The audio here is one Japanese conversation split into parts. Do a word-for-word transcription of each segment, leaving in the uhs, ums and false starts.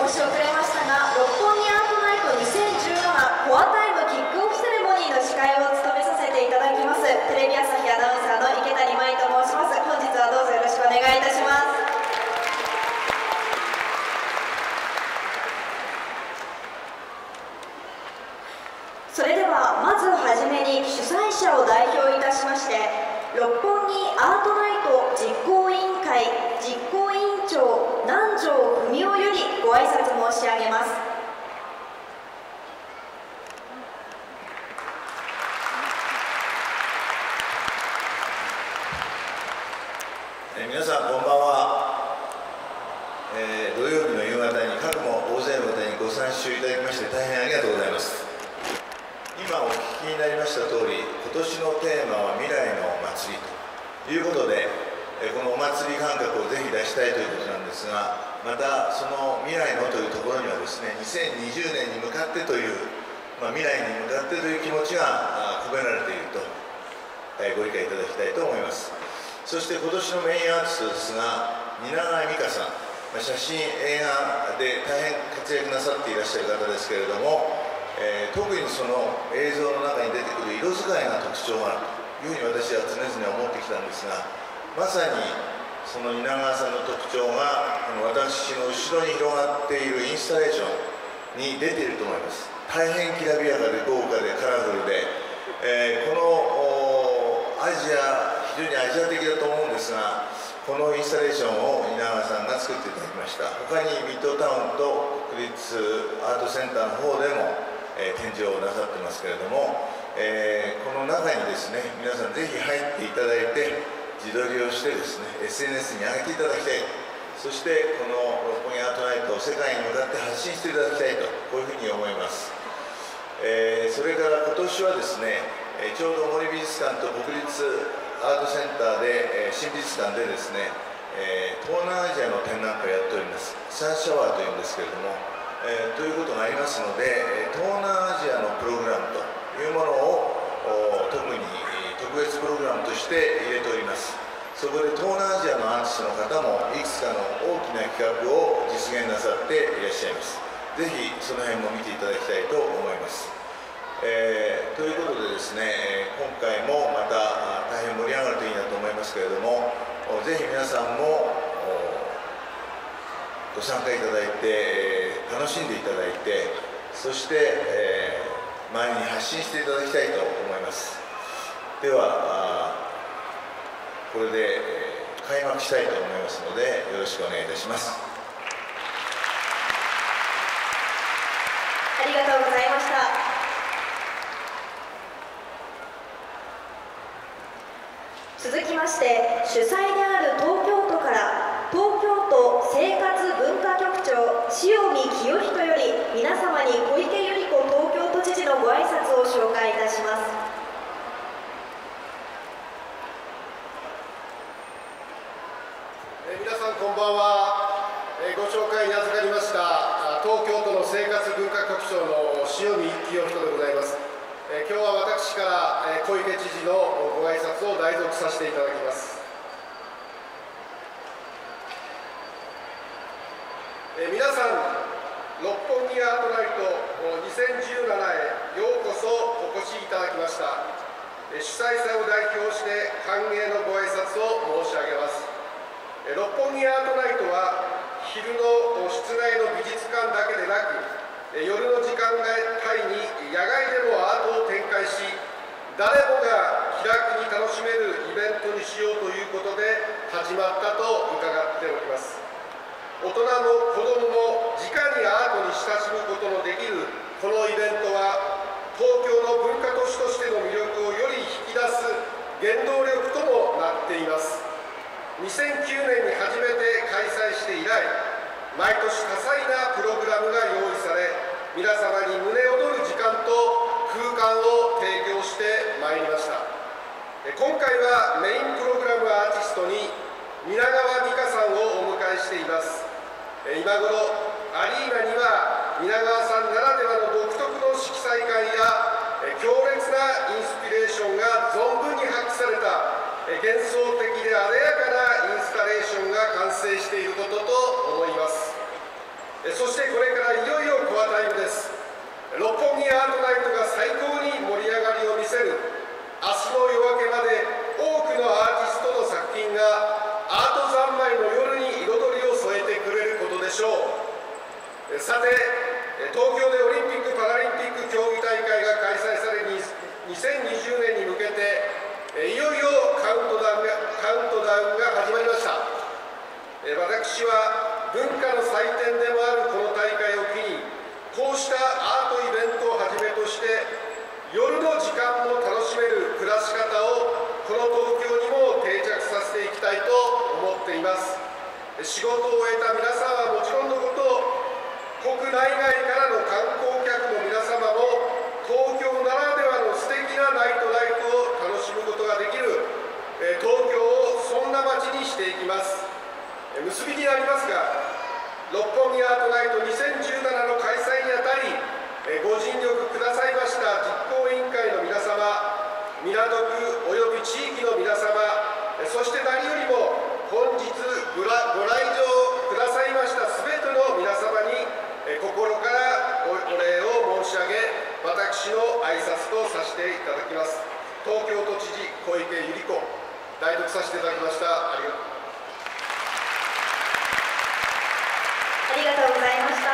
し遅れましたが、六本木アートナイトにせんじゅうななコアタイムキックオフセレモニーの司会を務めさせていただきます、テレビ朝日アナウンサーの池谷舞と申します。本日はどうぞよろしくお願いいたします。それではまずはじめに主催者を代表いたしまして、六本木アートナイト実行委員会実行委員長南條文雄よりご挨拶申し上げます。 え皆さんこんばんは、えー、土曜日の夕方にかくも大勢の方にご参集いただきまして大変ありがとうございます。今お聞きになりました通り、今年のテーマは未来の祭りということで、このお祭り感覚をぜひ出したいということなんですが、またその未来のというところにはですね、にせんにじゅうねんに向かってという、まあ、未来に向かってという気持ちが込められていると、えー、ご理解いただきたいと思います。そして今年のメインアーティストですが、蜷川実花さん、写真映画で大変活躍なさっていらっしゃる方ですけれども、えー、特にその映像の中に出てくる色使いが特徴があるというふうに私は常々思ってきたんですが、まさにその蜷川さんの特徴がこの私の後ろに広がっているインスタレーションに出ていると思います。大変きらびやかで豪華でカラフルで、えー、このアジア非常にアジア的だと思うんですが、このインスタレーションを蜷川さんが作っていただきました。他にミッドタウンと国立アートセンターの方でも、えー、展示をなさってますけれども、えー、この中にですね、皆さんぜひ入っていただいて自撮りをしてですね エスエヌエス に上げていただきたい、そしてこの六本木アートナイトを世界に向かって発信していただきたいと、こういうふうに思います。えー、それから今年はですね、ちょうど森美術館と国立アートセンターで、新美術館でですね、東南アジアの展覧会をやっております。サンシャワーというんですけれども、えー、ということがありますので、東南アジアのプログラムというものを特に特別プログラムとして入れております。そこで東南アジアのアーティストの方もいくつかの大きな企画を実現なさっていらっしゃいます。ぜひその辺も見ていただきたいと思います。えー、ということでですね、今回もまた大変盛り上がるといいなと思いますけれども、ぜひ皆さんもご参加いただいて楽しんでいただいて、そして、えー、周りに発信していただきたいと思います。ではこれで開幕したいと思いますので、よろしくお願いいたします。 ありがとうございました。続きまして、主催である東京都から東京都生活文化局長塩見清人より皆様に小池百合子東京都知事のご挨拶を紹介いたします。 え皆さんこんばんは。えご紹介に預かりました東京都の生活文化局長の塩見清人でございます。え今日は私から、え小池知事のご挨拶を代読させていただきます。え皆さん、六本木アートナイトにせんじゅうななへようこそお越しいただきました。え主催者を代表して歓迎のご挨拶を申し上げます。え六本木アートナイトは昼の室内の美術館だけでなく、夜の時間帯に野外でもアートを展開し、誰もが気楽に楽しめるイベントにしようということで始まったと伺っております。大人も子どもも直にアートに親しむことのできるこのイベントは、東京の文化都市としての魅力をより引き出す原動力ともなっています。にせんきゅうねんに初めて開催して以来、毎年多彩なプログラムが用意され、皆様に胸躍る時間と空間を提供してまいりました。今回はメインプログラムアーティストに蜷川実花さんをお迎えしています。今頃アリーナには蜷川さんならではの独特の色彩感や強烈なインスピレーションが存分に発揮された幻想的であでやかなインスタレーションが完成していることと思います。 そしてこれからいよいよコアタイムです。六本木アートナイトが最高に盛り上がりを見せる明日の夜明けまで多くのアーティストの作品がアート三昧の夜に彩りを添えてくれることでしょう。さて、東京でオリンピック・パラリンピック競技大会が開催されにせんにじゅうねんに向けていよいよカウントダウンが、カウントダウンが始まりました。私は文化の祭典でもあるこの大会を機にこうしたアートイベントをはじめとして夜の時間も楽しめる暮らし方をこの東京にも定着させていきたいと思っています。仕事を終えた皆さんはもちろんのこと国内外からの観光客の皆様も東京ならではの素敵なナイトライフを楽しむことができる東京をそんな街にしていきます。結びになりますが、六本木アートナイトにせんじゅうななの開催にあたりご尽力くださいました実行委員会の皆様、港区および地域の皆様、そして何よりも本日ご来場くださいましたすべての皆様に心からお礼を申し上げ、私の挨拶とさせていただきます。東京都知事小池百合子、代読させていただきました。ありがとうありがとうございました。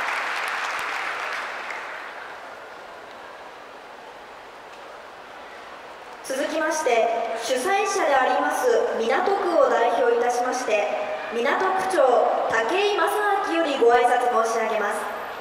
続きまして主催者であります港区を代表いたしまして港区長武井正明よりご挨拶申し上げます。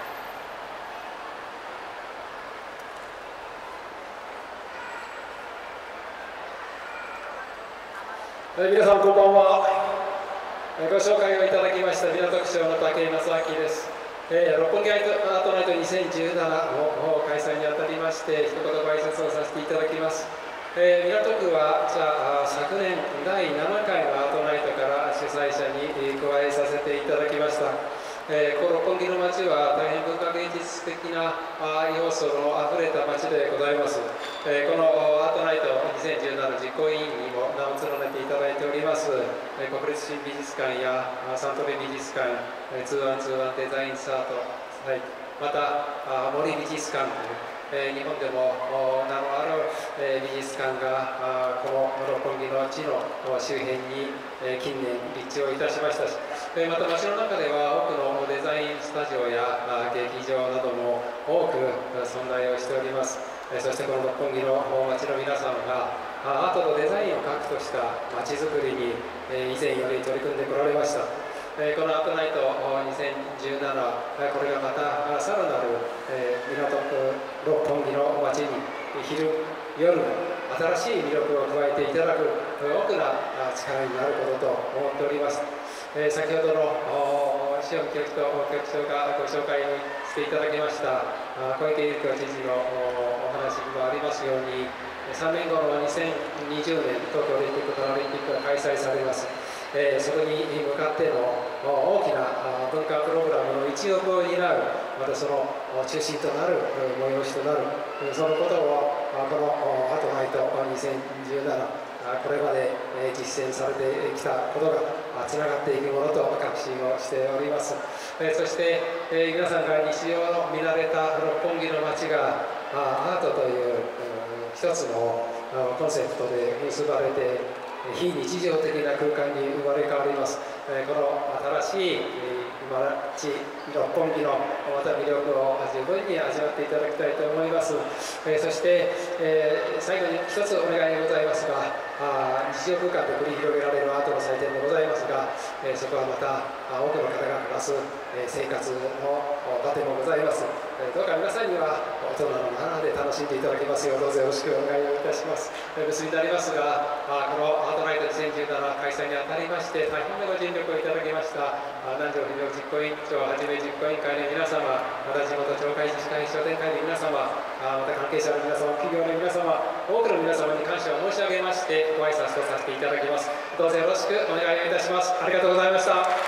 皆さんこんばんは。ご紹介をいただきました港区長の武井正明です。えー、六本木アートナイトにせんじゅうななの開催にあたりまして一言ご挨拶をさせていただきます。えー、港区はじゃあ昨年だいななかいのアートナイトから主催者に加えさせていただきました。えー、この六本木の街は大変文化芸術的な要素のあふれた街でございます。えー、このアートナイトにせんじゅうなな実行委員にも名を連ねていただいております、えー、国立新美術館やサントリー美術館、ツーワンツーワンデザインサート、はい、また森美術館というえー、日本でも名のある、えー、美術館がこの六本木の地の周辺に、えー、近年立地をいたしましたし、えー、また街の中では多くのデザインスタジオや劇場なども多く存在をしております。えー、そしてこの六本木の街の皆さんがアートとデザインを核とした街づくりに、えー、以前より取り組んでこられました。えー、このアートナイトにせんじゅうなな、これがまたさらなる、えー、港区六本木の街に昼夜新しい魅力を加えていただく大きな力になることと思っております。えー、先ほどの塩見局と局長がご紹介をしていただきました小池百合子知事のお話にもありますように、さんねんごのにせんにじゅうねん東京オリンピック・パラリンピックが開催されます。えー、そこに向かっての大きな文化プログラムの一翼を担う、またその中心となる催しとなる、そのことをこのアートナイトにせんじゅうなな、これまで実践されてきたことがつながっていくものと確信をしております。そして皆さんが日常の見慣れた六本木の街がアートという一つのコンセプトで結ばれて非日常的な空間に生まれ変わります。この新しい街六本木のまた魅力を十分に味わっていただきたいと思います。そして最後に一つお願いがございますが、日常空間で繰り広げられるアートの祭典でございますが、そこはまた多くの方が暮らす生活の場でもございます。どうか皆さんには大人のままで楽しんでいただけますようどうぞよろしくお願いをいたします。結びになりますが、このアートナイトにせんじゅうなな開催にあたりまして大変なご尽力をいただきました南條秀夫実行委員長はじめ実行委員会の皆様、また地元町会自治会商店会の皆様、また関係者の皆様、企業の皆様、多くの皆様に感謝を申し上げましてご挨拶とさせていただきます。どうぞよろしくお願いをいたします。ありがとうございました。 あ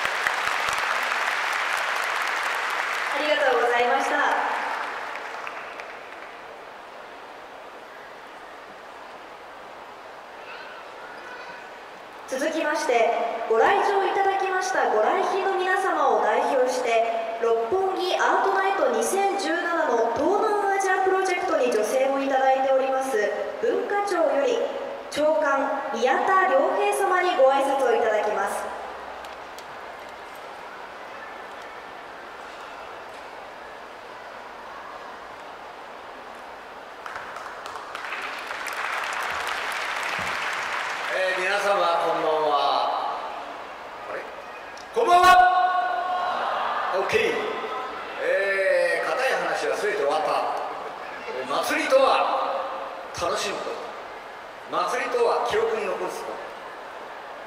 りがとうございました。続きましてご来場いただきましたご来賓の皆様を代表しして六本木アートナイトにせんじゅうななの東南アジアプロジェクトに助成をいただいております文化庁より長官宮田良平様にご挨拶をいただきます。 えー、皆様こんばんは。あれこんばんは。 OK、えー、固い話は全て終わった。祭りとは楽しむこと、祭りとは記憶に残すこと、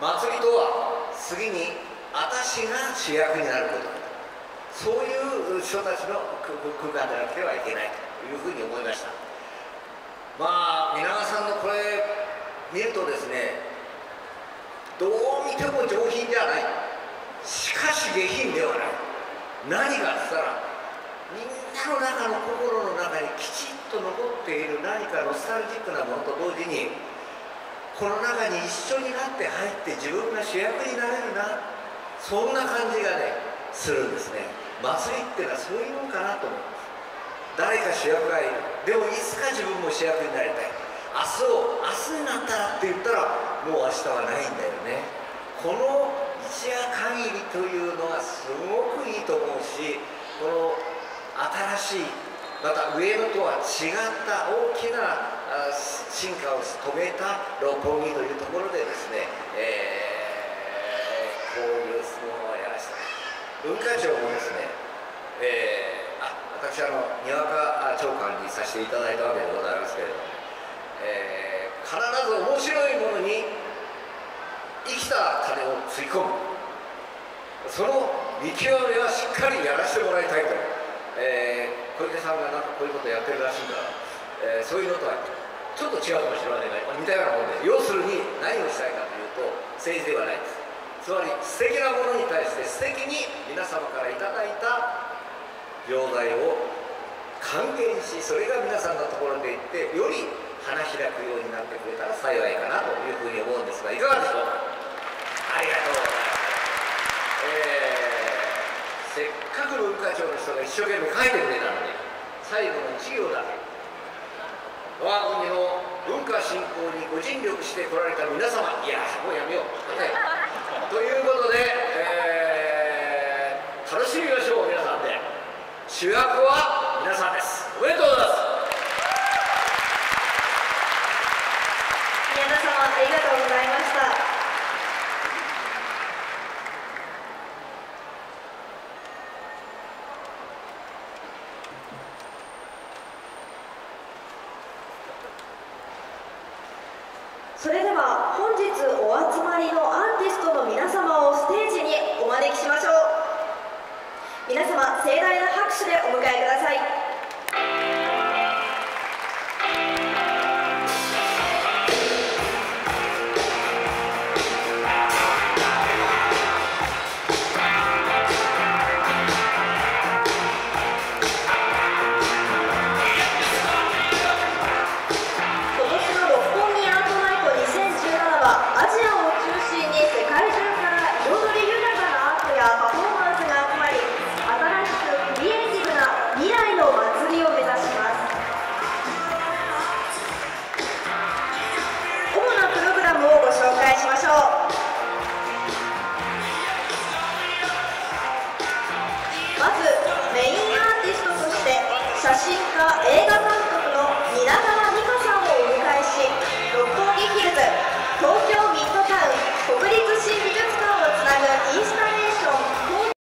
祭りとは次に私が主役になること、そういう人たちの空間でなくてはいけないというふうに思いました。まあ皆川さんのこれ見るとですね、どう見ても上品ではない、しかし下品ではない。何かっつったらみんなの中の心の中にきちっと残っている何かノスタルジックなものと同時に、この中に一緒になって入って自分が主役になれるな、そんな感じがねするんですね。祭りっていうのはそういうもんかなと思います。誰か主役がいる、でもいつか自分も主役になりたい。明日を明日になったらって言ったらもう明日はないんだよね。この一夜限りというのはすごくいいと思うし、この新しいまた上野とは違った大きな進化を遂げた六本木というところでですね、えー、こういう相撲をやらせた文化庁もですね、えー、あ私あのにわか長官にさせていただいたわけでございますけれども、えー、必ず面白いものに生きた金をつぎ込む、その見極めはしっかりやらせてもらいたいと、えー、小池さんがなんかこういうことやってるらしいんだ、えー、そういうのとはちょっと違うかもしれませんが似たようなもので、要するに何をしたいかというと政治ではないです。つまり素敵なものに対して素敵に皆様からいただいた錠剤を還元し、それが皆さんのところで行ってより花開くようになってくれたら幸いかなというふうに思うんですが、いかがでしょうか。ありがとうございます。えー、せっかく文化庁の人が一生懸命書いてくれたので、最後の一行だけ、我が国の文化振興にご尽力してこられた皆様、いやもうやめよう、ね、ということで、えー、楽しみましょう。皆さんで主役は皆さんです。おめでとうございます。 宮田様ありがとうございました。それでは本日お集まりのアーティストの皆様をステージに